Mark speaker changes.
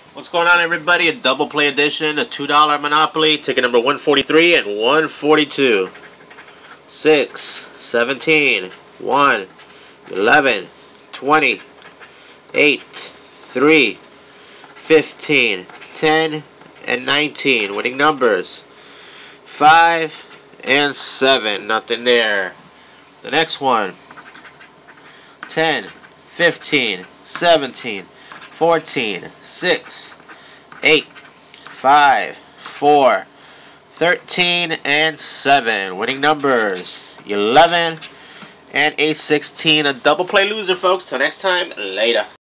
Speaker 1: What's going on, everybody? A double play edition, a $2 Monopoly, ticket number 143 and 142. 6, 17, 1, 11, 20, 8, 3, 15, 10, and 19. Winning numbers 5 and 7. Nothing there. The next one 10, 15, 17, 14, 6, 8, 5, 4, 13, and 7. Winning numbers 11 and a 16. A double play loser, folks. Till next time, later.